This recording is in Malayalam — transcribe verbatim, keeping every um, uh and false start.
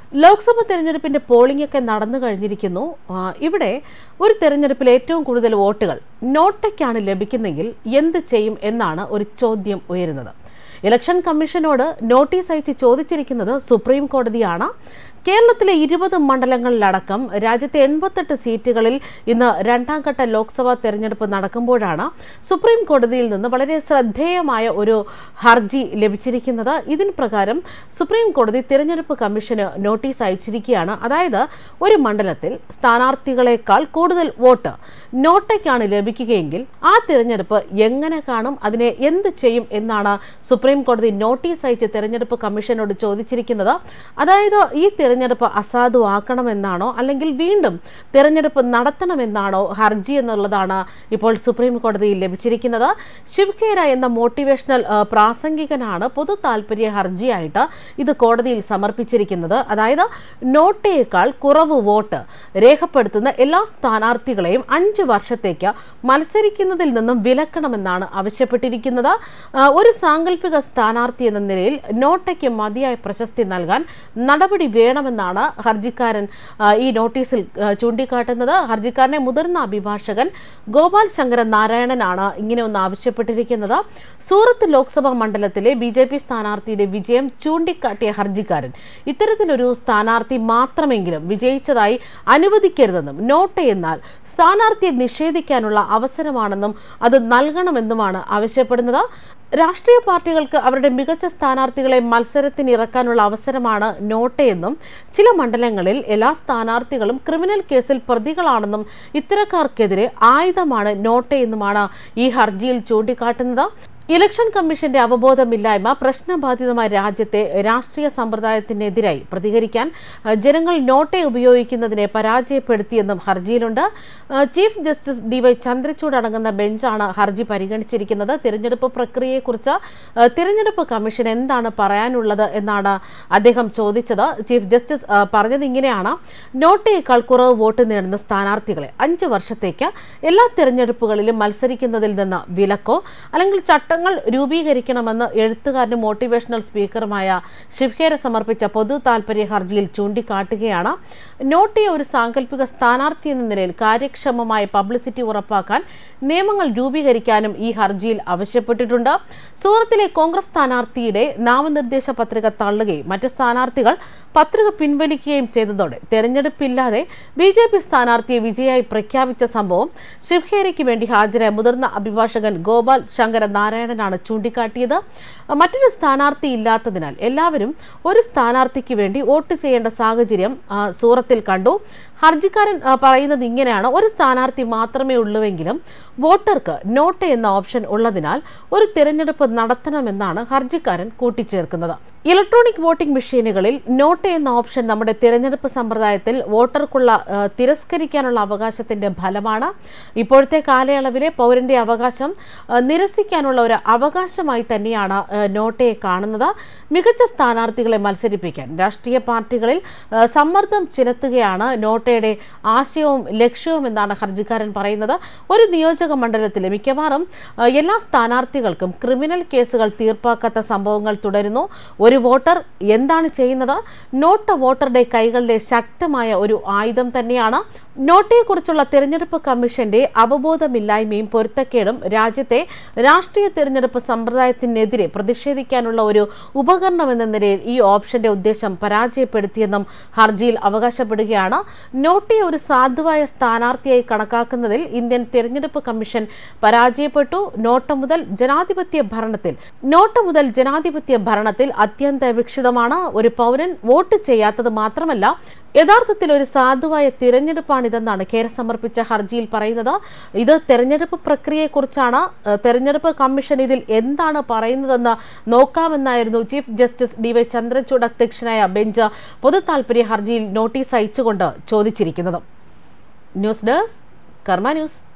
ലോക്സഭ തെരഞ്ഞെടുപ്പിന്റെ പോളിംഗ് ഒക്കെ നടന്നു കഴിഞ്ഞിരിക്കുന്നു. ഇവിടെ ഒരു തെരഞ്ഞെടുപ്പിൽ ഏറ്റവും കൂടുതൽ വോട്ടുകൾ നോട്ടയ്ക്കാണ് ലഭിക്കുന്നെങ്കിൽ എന്ത് ചെയ്യും എന്നാണ് ഒരു ചോദ്യം ഉയരുന്നത്. ഇലക്ഷൻ കമ്മീഷനോട് നോട്ടീസ് അയച്ച് ചോദിച്ചിരിക്കുന്നത് സുപ്രീം കോടതിയാണ്. കേരളത്തിലെ ഇരുപത് മണ്ഡലങ്ങളിലടക്കം രാജ്യത്തെ എൺപത്തെട്ട് സീറ്റുകളിൽ ഇന്ന് രണ്ടാം ഘട്ട ലോക്സഭാ തെരഞ്ഞെടുപ്പ് നടക്കുമ്പോഴാണ് സുപ്രീം കോടതിയിൽ നിന്ന് വളരെ ശ്രദ്ധേയമായ ഒരു ഹർജി ലഭിച്ചിരിക്കുന്നത്. ഇതിന് പ്രകാരം സുപ്രീം കോടതി തെരഞ്ഞെടുപ്പ് കമ്മീഷന് നോട്ടീസ് അയച്ചിരിക്കുകയാണ്. അതായത് ഒരു മണ്ഡലത്തിൽ സ്ഥാനാർത്ഥികളെക്കാൾ കൂടുതൽ വോട്ട് നോട്ടയ്ക്കാണ് ലഭിക്കുകയെങ്കിൽ ആ തെരഞ്ഞെടുപ്പ് എങ്ങനെ കാണും, അതിനെ എന്ത് ചെയ്യും എന്നാണ് സുപ്രീം കോടതി നോട്ടീസ് അയച്ച് തെരഞ്ഞെടുപ്പ് കമ്മീഷനോട് ചോദിച്ചിരിക്കുന്നത്. അതായത് ഈ തെരഞ്ഞെടുപ്പ് അസാധുവാക്കണമെന്നാണോ അല്ലെങ്കിൽ വീണ്ടും തെരഞ്ഞെടുപ്പ് നടത്തണമെന്നാണോ ഹർജി എന്നുള്ളതാണ് ഇപ്പോൾ സുപ്രീം കോടതിയിൽ ലഭിച്ചിരിക്കുന്നത്. ശിവഖേര എന്ന മോട്ടിവേഷണൽ പ്രാസംഗികനാണ് പൊതു താൽപര്യ ഹർജിയായിട്ട് ഇത് കോടതിയിൽ സമർപ്പിച്ചിരിക്കുന്നത്. അതായത് നോട്ടയേക്കാൾ കുറവ് വോട്ട് രേഖപ്പെടുത്തുന്ന എല്ലാ സ്ഥാനാർത്ഥികളെയും അഞ്ചു വർഷത്തേക്ക് മത്സരിക്കുന്നതിൽ നിന്നും വിലക്കണമെന്നാണ് ആവശ്യപ്പെട്ടിരിക്കുന്നത്. ഒരു സാങ്കല്പിക സ്ഥാനാർത്ഥി എന്ന നിലയിൽ നോട്ടയ്ക്ക് മതിയായ പ്രശസ്തി നൽകാൻ നടപടി വേണമെന്നാണ് ഹർജിക്കാരൻ ഈ നോട്ടീസിൽ ചൂണ്ടിക്കാട്ടുന്നത്. ഹർജിക്കാരനെ മുതിർന്ന അഭിഭാഷകൻ ഗോപാൽ ശങ്കര നാരായണനാണ് ഇങ്ങനെ ഒന്ന് ആവശ്യപ്പെട്ടിരിക്കുന്നത്. സൂറത്ത് ലോക്സഭാ മണ്ഡലത്തിലെ ബി ജെ പി സ്ഥാനാർത്ഥിയുടെ വിജയം ചൂണ്ടിക്കാട്ടിയ ഹർജിക്കാരൻ ഇത്തരത്തിലൊരു സ്ഥാനാർത്ഥി മാത്രമെങ്കിലും വിജയിച്ചതായി അനുവദിക്കരുതെന്നും നോട്ട് എന്നാൽ സ്ഥാനാർത്ഥിയെ നിഷേധിക്കാനുള്ള അവസരമാണെന്നും അത് നൽകണമെന്നുമാണ് ആവശ്യപ്പെടുന്നത്. രാഷ്ട്രീയ പാർട്ടികൾക്ക് അവരുടെ മികച്ച സ്ഥാനാർത്ഥികളെ മത്സരത്തിന് ഇറക്കാനുള്ള അവസരമാണ് നോട്ടയെന്നും ചില മണ്ഡലങ്ങളിൽ എല്ലാ സ്ഥാനാർത്ഥികളും ക്രിമിനൽ കേസിൽ പ്രതികളാണെന്നും ഇത്തരക്കാർക്കെതിരെ ആയുധമാണ് നോട്ടയെന്നുമാണ് ഈ ഹർജിയിൽ ചൂണ്ടിക്കാട്ടുന്നത്. ഇലക്ഷൻ കമ്മീഷന്റെ അവബോധമില്ലായ്മ പ്രശ്നബാധിതമായ രാജ്യത്തെ രാഷ്ട്രീയ സമ്പ്രദായത്തിനെതിരായി പ്രതികരിക്കാൻ ജനങ്ങൾ നോട്ടെ ഉപയോഗിക്കുന്നതിനെ പരാജയപ്പെടുത്തിയെന്നും ഹർജിയിലുണ്ട്. Chief justice D Y Chandrachud അടങ്ങുന്ന ബെഞ്ചാണ് ഹർജി പരിഗണിച്ചിരിക്കുന്നത്. തിരഞ്ഞെടുപ്പ് പ്രക്രിയയെക്കുറിച്ച് തിരഞ്ഞെടുപ്പ് കമ്മീഷൻ എന്താണ് പറയാനുള്ളത് എന്നാണ് അദ്ദേഹം ചോദിച്ചത്. ചീഫ് ജസ്റ്റിസ് പറഞ്ഞത് ഇങ്ങനെയാണ്: നോട്ടയേക്കാൾ കുറവ് വോട്ട് നേടുന്ന സ്ഥാനാർത്ഥികളെ അഞ്ചു വർഷത്തേക്ക് എല്ലാ തിരഞ്ഞെടുപ്പുകളിലും മത്സരിക്കുന്നതിൽ നിന്ന് വിലക്കോ അല്ലെങ്കിൽ ചട്ട രൂപീകരിക്കണമെന്ന് എഴുത്തുകാരനും മോട്ടിവേഷണൽ സ്പീക്കറുമായ ശിവഖേര സമർപ്പിച്ച പൊതു താൽപര്യ ഹർജിയിൽ ചൂണ്ടിക്കാട്ടുകയാണ്. നോട്ടയെ ഒരു സാങ്കല്പിക സ്ഥാനാർത്ഥി എന്ന നിലയിൽ കാര്യക്ഷമമായ പബ്ലിസിറ്റി ഉറപ്പാക്കാൻ നിയമങ്ങൾ രൂപീകരിക്കാനും ഈ ഹർജിയിൽ ആവശ്യപ്പെട്ടിട്ടുണ്ട്. സൂറത്തിലെ കോൺഗ്രസ് സ്ഥാനാർത്ഥിയുടെ നാമനിർദ്ദേശ പത്രിക തള്ളുകയും മറ്റ് സ്ഥാനാർത്ഥികൾ പത്രിക പിൻവലിക്കുകയും ചെയ്തതോടെ തെരഞ്ഞെടുപ്പില്ലാതെ ബി ജെ പി സ്ഥാനാർത്ഥിയെ വിജയായി പ്രഖ്യാപിച്ച സംഭവം ശിവഖേരയ്ക്ക് വേണ്ടി ഹാജരായ മുതിർന്ന അഭിഭാഷകൻ ഗോപാൽ ശങ്കര നാരായണനാണ് ചൂണ്ടിക്കാട്ടിയത്. മറ്റൊരു സ്ഥാനാർത്ഥി ഇല്ലാത്തതിനാൽ എല്ലാവരും ഒരു സ്ഥാനാർത്ഥിക്ക് വേണ്ടി വോട്ട് ചെയ്യേണ്ട സാഹചര്യം സൂറത്തിൽ കണ്ടു. ഹർജിക്കാരൻ പറയുന്നത് ഇങ്ങനെയാണ്: ഒരു സ്ഥാനാർത്ഥി മാത്രമേ ഉള്ളുവെങ്കിലും വോട്ടർക്ക് നോട്ട് എന്ന ഓപ്ഷൻ ഉള്ളതിനാൽ ഒരു തിരഞ്ഞെടുപ്പ് നടത്തണമെന്നാണ് ഹർജിക്കാരൻ കൂട്ടിച്ചേർക്കുന്നത്. ഇലക്ട്രോണിക് വോട്ടിംഗ് മെഷീനുകളിൽ നോട്ട് എന്ന ഓപ്ഷൻ നമ്മുടെ തിരഞ്ഞെടുപ്പ് സമ്പ്രദായത്തിൽ വോട്ടർക്കുള്ള തിരസ്കരിക്കാനുള്ള അവകാശത്തിന്റെ ഫലമാണ്. ഇപ്പോഴത്തെ കാലയളവിലെ പൗരന്റെ അവകാശം നിരസിക്കാനുള്ള ഒരു അവകാശമായി തന്നെയാണ് നോട്ടയെ കാണുന്നത്. മികച്ച സ്ഥാനാർത്ഥികളെ മത്സരിപ്പിക്കാൻ രാഷ്ട്രീയ പാർട്ടികളിൽ സമ്മർദ്ദം ചെലുത്തുകയാണ് നോട്ടയുടെ ആശയവും ലക്ഷ്യവും എന്നാണ് ഹർജിക്കാരൻ പറയുന്നത്. ഒരു നിയോജക മണ്ഡലത്തിലെ മിക്കവാറും എല്ലാ സ്ഥാനാർത്ഥികൾക്കും ക്രിമിനൽ കേസുകൾ തീർപ്പാക്കാത്ത സംഭവങ്ങൾ തുടരുന്നു. ഒരു വോട്ടർ എന്താണ് ചെയ്യുന്നത്? നോട്ട് വോട്ടറുടെ കൈകളിലെ ശക്തമായ ഒരു ആയുധം തന്നെയാണ്. നോട്ടയെക്കുറിച്ചുള്ള തെരഞ്ഞെടുപ്പ് കമ്മീഷന്റെ അവബോധമില്ലായ്മയും പൊരുത്തക്കേടും രാജ്യത്തെ രാഷ്ട്രീയ തെരഞ്ഞെടുപ്പ് സമ്പ്രദായത്തിനെതിരെ പ്രതിഷേധിക്കാനുള്ള ഒരു ഉപകരണം എന്ന നിലയിൽ ഈ ഓപ്ഷന്റെ ഉദ്ദേശം പരാജയപ്പെടുത്തിയെന്നും ഹർജിയിൽ അവകാശപ്പെടുകയാണ്. നോട്ടയെ ഒരു സാധുവായ സ്ഥാനാർത്ഥിയായി കണക്കാക്കുന്നതിൽ ഇന്ത്യൻ തെരഞ്ഞെടുപ്പ് കമ്മീഷൻ പരാജയപ്പെട്ടു. നോട്ട് മുതൽ ജനാധിപത്യ ഭരണത്തിൽ നോട്ട് മുതൽ ജനാധിപത്യ ഭരണത്തിൽ അത്യന്താപേക്ഷിതമാണ്. ഒരു പൗരൻ വോട്ട് ചെയ്യാത്തത് മാത്രമല്ല, യഥാർത്ഥത്തിൽ ഒരു സാധുവായ തിരഞ്ഞെടുപ്പാണിതെന്നാണ് ഖേര സമർപ്പിച്ച ഹർജിയിൽ പറയുന്നത്. ഇത് തെരഞ്ഞെടുപ്പ് പ്രക്രിയയെക്കുറിച്ചാണ്. തെരഞ്ഞെടുപ്പ് കമ്മീഷൻ ഇതിൽ എന്താണ് പറയുന്നതെന്ന് നോക്കാമെന്നായിരുന്നു chief justice D Y Chandrachud അധ്യക്ഷനായ ബെഞ്ച് പൊതു താൽപര്യ ഹർജിയിൽ നോട്ടീസ് അയച്ചുകൊണ്ട് ചോദിച്ചിരിക്കുന്നത്. News desk Karma news.